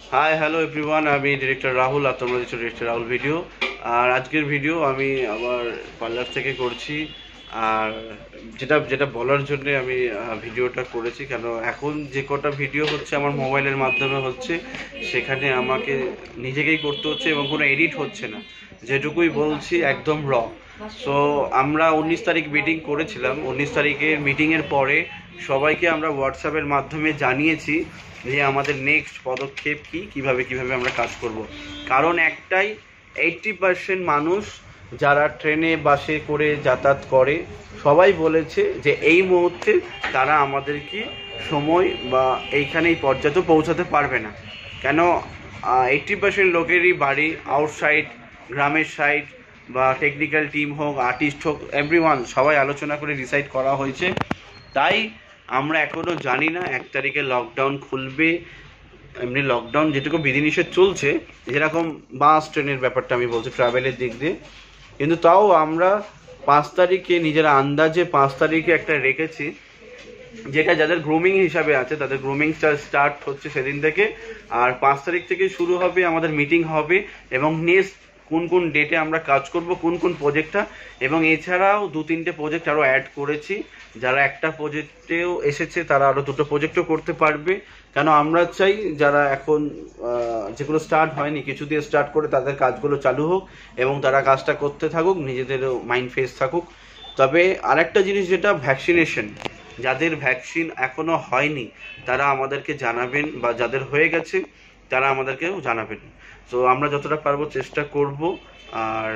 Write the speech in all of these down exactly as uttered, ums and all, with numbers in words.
High hello everyone, আমি director Rahul আর তোমরা দিচ্ছ ডিরেক্টর রাহুল ভিডিও। আর আজকের ভিডিও আমি আবার পার্লার থেকে করছি। আর যেটা যেটা বলার জন্য আমি ভিডিওটা করেছি, কেন এখন যে কটা ভিডিও হচ্ছে আমার মোবাইলের মাধ্যমে হচ্ছে, সেখানে আমাকে নিজেকেই করতে হচ্ছে এবং কোনো এডিট হচ্ছে না। যেটুকুই বলছি একদম র। সো আমরা উনিশ তারিখ মিটিং করেছিলাম। উনিশ তারিখের মিটিংয়ের পরে সবাইকে আমরা হোয়াটসঅ্যাপের মাধ্যমে জানিয়েছি যে আমাদের নেক্সট পদক্ষেপ কী, কীভাবে কীভাবে আমরা কাজ করব। কারণ একটাই, এইট্টি পার্সেন্ট মানুষ যারা ট্রেনে বাসে করে যাতায়াত করে সবাই বলেছে যে এই মুহূর্তে তারা আমাদেরকে সময় বা এইখানেই পর্যাপ্ত পৌঁছাতে পারবে না। কেন, এইট্টি পার্সেন্ট লোকেরই বাড়ি আউটসাইড, গ্রামের সাইড, বা টেকনিক্যাল টিম হোক, আর্টিস্ট হোক, এভরিওয়ান সবাই আলোচনা করে ডিসাইড করা হয়েছে। তাই আমরা এখনও জানি না এক তারিখে লকডাউন খুলবে। এমনি লকডাউন যেটুকু বিধিনিষেধ চলছে, যেরকম বাস ট্রেনের ব্যাপারটা আমি বলছি ট্রাভেলের দিক দিয়ে, কিন্তু তাও আমরা পাঁচ তারিখে নিজেরা আন্দাজে পাঁচ তারিখে একটা রেখেছি, যেটা যাদের গ্রুমিং হিসাবে আছে তাদের গ্রুমিং স্টার্ট হচ্ছে সেদিন থেকে। আর পাঁচ তারিখ থেকে শুরু হবে আমাদের মিটিং হবে এবং নেক্সট কোন কোন ডেটে আমরা কাজ করব, কোন কোন প্রজেক্টটা, এবং এছাড়াও দু তিনটে প্রজেক্ট আরও অ্যাড করেছি। যারা একটা প্রজেক্টেও এসেছে তারা আরও দুটো প্রজেক্টও করতে পারবে। কেন আমরা চাই যারা এখন যেগুলো স্টার্ট হয়নি কিছু দিয়ে স্টার্ট করে তাদের কাজগুলো চালু হোক এবং তারা কাজটা করতে থাকুক, নিজেদেরও মাইন্ড ফ্রেশ থাকুক। তবে আরেকটা জিনিস, যেটা ভ্যাকসিনেশন, যাদের ভ্যাকসিন এখনও হয়নি তারা আমাদেরকে জানাবেন, বা যাদের হয়ে গেছে তারা আমাদেরকেও জানাবেন। তো আমরা যতটা পারবো চেষ্টা করব। আর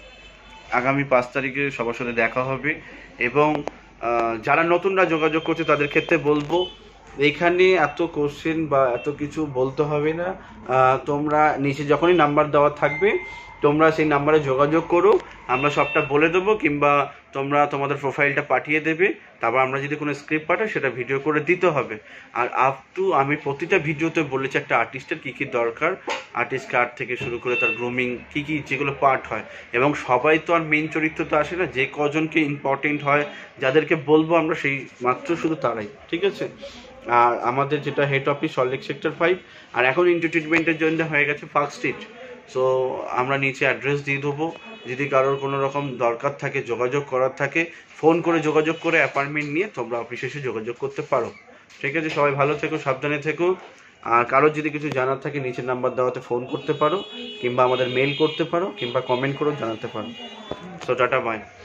আগামী পাঁচ তারিখে সবার সাথে দেখা হবে। এবং যারা নতুনরা যোগাযোগ করছে তাদের ক্ষেত্রে বলবো, এইখানে এত কোশ্চেন বা এত কিছু বলতে হবে না। তোমরা নিচে যখনই নাম্বার দেওয়া থাকবে তোমরা সেই নাম্বারে যোগাযোগ করো, আমরা সবটা বলে দেবো, কিংবা তোমরা তোমাদের প্রোফাইলটা পাঠিয়ে দেবে। তারপর আমরা যদি কোনো স্ক্রিপ্ট পাঠাই সেটা ভিডিও করে দিতে হবে। আর আপ টু আমি প্রতিটা ভিডিওতে বলেছি একটা আর্টিস্টের কী কী দরকার, আর্টিস্ট কার্ড থেকে শুরু করে তার গ্রুমিং কী কী যেগুলো পার্ট হয়। এবং সবাই তো আর মেন চরিত্র তো আসে না, যে কজনকে ইম্পর্টেন্ট হয় যাদেরকে বলবো আমরা সেই মাত্র শুধু তারাই, ঠিক আছে। আর আমাদের যেটা head office Salt Lake sector five, আর এখন এন্টারটেনমেন্টের জন্য হয়ে গেছে পার্ক স্ট্রিট। সো আমরা নিচে অ্যাড্রেস দিয়ে দেবো, যদি কারোর কোনো রকম দরকার থাকে, যোগাযোগ করার থাকে, ফোন করে যোগাযোগ করে অ্যাপয়েন্টমেন্ট নিয়ে তোমরা অফিসে এসে যোগাযোগ করতে পারো, ঠিক আছে। সবাই ভালো থেকো, সাবধানে থেকো। আর কারোর যদি কিছু জানার থাকে নিচের নাম্বার দেওয়াতে ফোন করতে পারো, কিংবা আমাদের মেল করতে পারো, কিংবা কমেন্ট করেও জানাতে পারো। So tata, by.